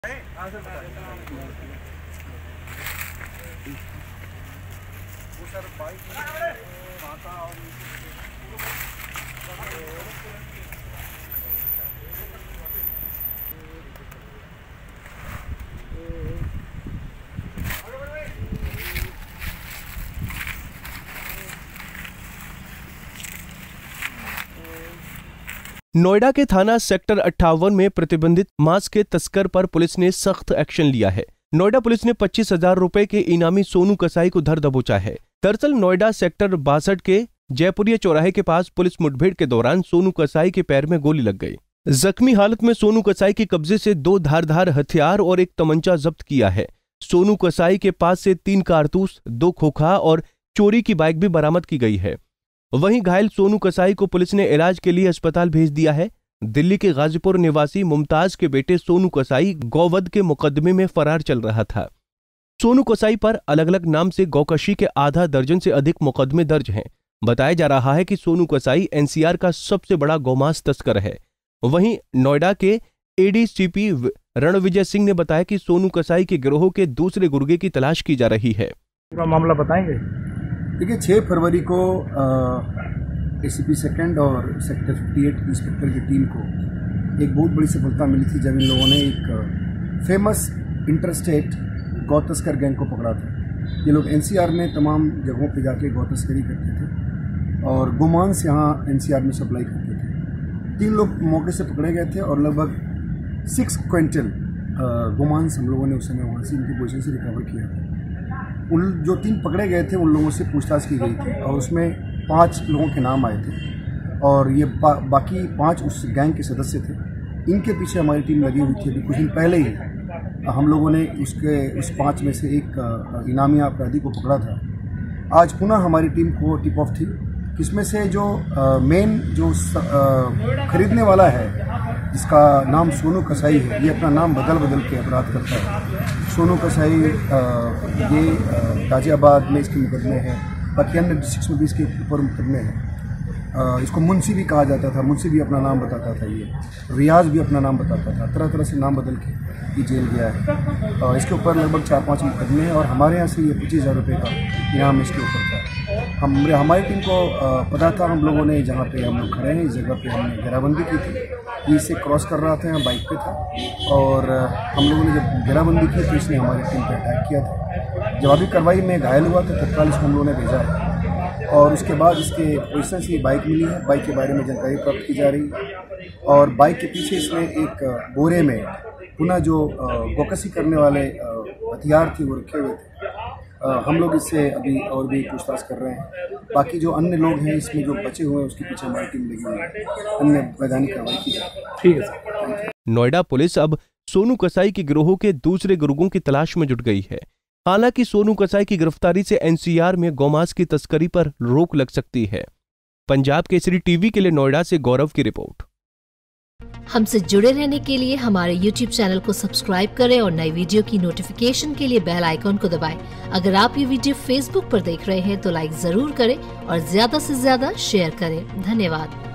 नोएडा के थाना सेक्टर 58 में प्रतिबंधित मांस के तस्कर पर पुलिस ने सख्त एक्शन लिया है। नोएडा पुलिस ने 25,000 रुपए के इनामी सोनू कसाई को धर दबोचा है। दरअसल नोएडा सेक्टर 62 के जयपुरिया चौराहे के पास पुलिस मुठभेड़ के दौरान सोनू कसाई के पैर में गोली लग गई। जख्मी हालत में सोनू कसाई के कब्जे से 2 धारदार हथियार और एक तमंचा जब्त किया है। सोनू कसाई के पास से 3 कारतूस, 2 खोखा और चोरी की बाइक भी बरामद की गई है। वहीं घायल सोनू कसाई को पुलिस ने इलाज के लिए अस्पताल भेज दिया है। दिल्ली के गाजीपुर निवासी मुमताज के बेटे सोनू कसाई गौवध के मुकदमे में फरार चल रहा था। सोनू कसाई पर अलग अलग नाम से गौकशी के आधा दर्जन से अधिक मुकदमे दर्ज हैं। बताया जा रहा है कि सोनू कसाई एनसीआर का सबसे बड़ा गौमांस तस्कर है। वहीं नोएडा के एडीसीपी रणविजय सिंह ने बताया कि सोनू कसाई के गिरोह के दूसरे गुर्गे की तलाश की जा रही है। मामला बताएंगे। देखिए 6 फरवरी को एसीपी सेकंड और सेक्टर 58 इंस्पेक्टर की टीम को एक बहुत बड़ी सफलता मिली थी जब इन लोगों ने एक फेमस इंटरस्टेट गौ तस्कर गैंग को पकड़ा था। ये लोग एनसीआर में तमाम जगहों पे जाके गौ तस्करी करते थे और गोमांस यहाँ एनसीआर में सप्लाई करते थे। 3 लोग मौके से पकड़े गए थे और लगभग 6 क्विंटल गोमांस हम लोगों ने उस समय वहाँ से इनकी पोजीशन से रिकवर किया था। उन जो 3 पकड़े गए थे उन लोगों से पूछताछ की गई थी और उसमें 5 लोगों के नाम आए थे और ये बाकी 5 उस गैंग के सदस्य थे। इनके पीछे हमारी टीम लगी हुई थी। अभी कुछ दिन पहले ही हम लोगों ने उस 5 में से एक इनामी अपराधी को पकड़ा था। आज पुनः हमारी टीम को टिप ऑफ थी, इसमें से जो मेन जो खरीदने वाला है जिसका नाम सोनू कसाई है, ये अपना नाम बदल के अपराध करता है। सोनू कसाई ये गाजियाबाद में इसके मुकदमे हैं, बाकी अन्य डिस्ट्रिक्ट में भी इसके ऊपर मुकदमे हैं। इसको मुंशी भी कहा जाता था, मुंशी भी अपना नाम बताता था, ये रियाज भी अपना नाम बताता था। तरह तरह से नाम बदल के ये जेल गया है। इसके ऊपर लगभग 4-5 मुकदमे हैं और हमारे यहाँ से ये 25,000 रुपये का इनाम इसके ऊपर था। हमारी टीम को पता था, हम लोगों ने जहाँ पे हम लोग खड़े हैं इस जगह पे हमने घेराबंदी की थी। ये इसे क्रॉस कर रहा था, यहाँ बाइक पे था और हम लोगों ने जब घेराबंदी की तो इसने हमारी टीम पे अटैक किया था। जवाबी कार्रवाई में घायल हुआ था, तत्काल इसको हम लोगों ने भेजा है और उसके बाद इसके पोजीशन से बाइक मिली है। बाइक के बारे में जानकारी प्राप्त की जा रही है और बाइक के पीछे इसने एक बोरे में पुनः जो गोकसी करने वाले हथियार थे वो रखे हुए थे। हम लोग इससे अभी और भी पूछताछ कर रहे हैं। बाकी जो अन्य लोग हैं इसमें जो बचे हुए हैं उसके पीछे हमारी टीम लगी हुई है, अन्य वैधानिक कार्रवाई की जाए। ठीक है सर। नोएडा पुलिस अब सोनू कसाई के गिरोह के दूसरे गुर्गों की तलाश में जुट गई है। हालांकि सोनू कसाई की गिरफ्तारी से एनसीआर में गौमांस की तस्करी पर रोक लग सकती है। पंजाब केसरी टीवी के लिए नोएडा से गौरव की रिपोर्ट। हमसे जुड़े रहने के लिए हमारे YouTube चैनल को सब्सक्राइब करें और नई वीडियो की नोटिफिकेशन के लिए बेल आइकॉन को दबाएं। अगर आप ये वीडियो Facebook पर देख रहे हैं तो लाइक जरूर करें और ज्यादा से ज्यादा शेयर करें। धन्यवाद।